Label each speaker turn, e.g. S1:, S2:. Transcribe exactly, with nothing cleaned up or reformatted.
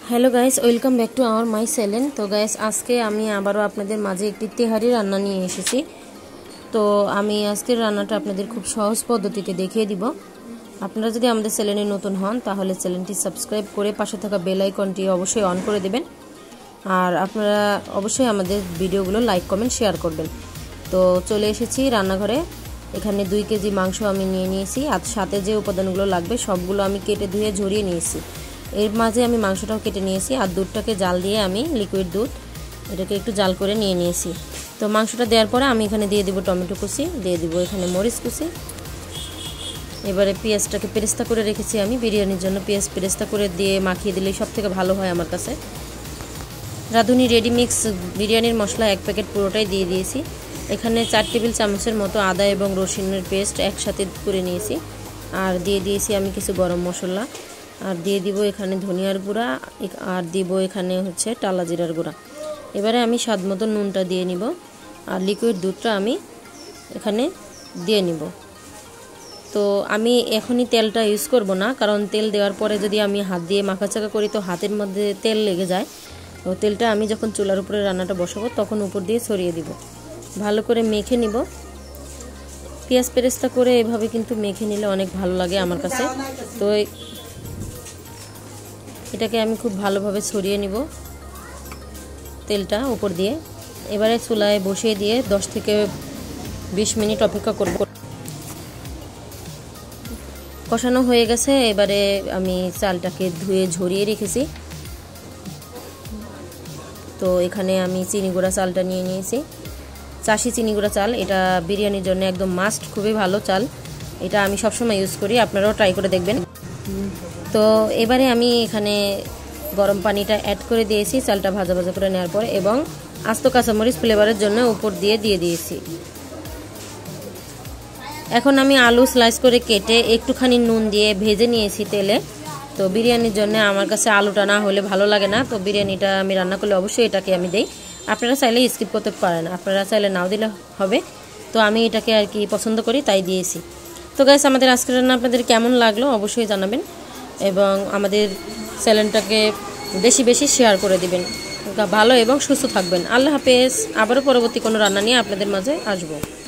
S1: Hello guys, welcome back to our my channel. तो guys আজকে আমি আবারো আপনাদের মাঝে একটি তেহারি রান্না নিয়ে এসেছি। তো আমি আজকের রান্নাটা আপনাদের খুব সহজ পদ্ধতিতে দেখিয়ে দিব। আপনারা যদি আমাদের চ্যানেলে নতুন হন তাহলে চ্যানেলটি সাবস্ক্রাইব করে পাশে থাকা বেল আইকনটি অবশ্যই অন করে দিবেন। আর আপনারা অবশ্যই আমাদের ভিডিওগুলো লাইক কমেন্ট শেয়ার করবেন। তো চলে এসেছি রান্নাঘরে। এখানে দুই কেজি মাংস আমি নিয়ে নিয়েছি, আর সাথে যে উপাদানগুলো লাগবে সবগুলো আমি কেটে ধুয়ে ঝরিয়ে নিয়েছি। এর মাঝে আমি মাংসটাও কেটে নিয়েছি, আর দুধটাকে জাল দিয়ে আমি লিকুইড দুধ এটাকে একটু জাল করে নিয়ে নিয়েছি। তো মাংসটা দেওয়ার পরে আমি এখানে দিয়ে দিব টমেটো কুচি, দিয়ে দিব এখানে মরিচ কুচি। এবারে পেঁয়াজটাকে পেরেস্তা করে রেখেছি আমি বিরিয়ানির জন্য। পেঁয়াজ পেরেস্তা করে দিয়ে মাখিয়ে দিলেই সব থেকে ভালো হয় আমার কাছে। রাঁধুনি রেডি মিক্স বিরিয়ানির মশলা এক প্যাকেট পুরোটাই দিয়ে দিয়েছি। এখানে চার টেবিল চামচের মতো আদা এবং রসুনের পেস্ট একসাথে করে নিয়েছি। আর দিয়ে দিয়েছি আমি কিছু গরম মশলা, আর দিয়ে দিব এখানে ধনিয়ার গুঁড়া, আর দিব এখানে হচ্ছে টালা জিরার গুঁড়া। এবারে আমি স্বাদ মতো নুনটা দিয়ে নিব, আর লিকুইড দুধটা আমি এখানে দিয়ে নিব। তো আমি এখনই তেলটা ইউজ করব না, কারণ তেল দেওয়ার পরে যদি আমি হাত দিয়ে মাখাচাকা করি তো হাতের মধ্যে তেল লেগে যায়। তো তেলটা আমি যখন চুলার উপরে রান্নাটা বসাবো তখন উপর দিয়ে ছড়িয়ে দিব। ভালো করে মেখে নিব। পেঁয়াজ পেরেস্তা করে এভাবে কিন্তু মেখে নিলে অনেক ভালো লাগে আমার কাছে। তো এটাকে আমি খুব ভালোভাবে ছড়িয়ে নিব তেলটা উপর দিয়ে। এবারে চুলায় বসিয়ে দিয়ে দশ থেকে বিশ মিনিট অপেক্ষা করব। কষানো হয়ে গেছে। এবারে আমি চালটাকে ধুয়ে ঝরিয়ে রেখেছি। তো এখানে আমি চিনি গুঁড়া চালটা নিয়ে নিয়েছি, চাষি চিনি গুঁড়া চাল। এটা বিরিয়ানির জন্য একদম মাস্ট, খুবই ভালো চাল। এটা আমি সবসময় ইউজ করি, আপনারাও ট্রাই করে দেখবেন। তো এবারে আমি এখানে গরম পানিটা অ্যাড করে দিয়েছি চালটা ভাজা ভাজা করে নেওয়ার পর, এবং আস্ত কাঁচামরিচ ফ্লেভারের জন্য উপর দিয়ে দিয়ে দিয়েছি। এখন আমি আলু স্লাইস করে কেটে একটুখানি নুন দিয়ে ভেজে নিয়েছি তেলে। তো বিরিয়ানির জন্য আমার কাছে আলুটা না হলে ভালো লাগে না। তো বিরিয়ানিটা আমি রান্না করলে অবশ্যই এটাকে আমি দেই। আপনারা চাইলে স্কিপ করতে পারেন, আপনারা চাইলে নাও দিলে হবে। তো আমি এটাকে আর কি পছন্দ করি তাই দিয়েছি। তো গাইস, আমাদের আজকের রান্না আপনাদের কেমন লাগলো অবশ্যই জানাবেন, এবং আমাদের চ্যানেলটাকে বেশি বেশি শেয়ার করে দিবেন। ভালো এবং সুস্থ থাকবেন। আল্লাহ হাফেজ। আবারও পরবর্তী কোনো রান্না নিয়ে আপনাদের মাঝে আসবো।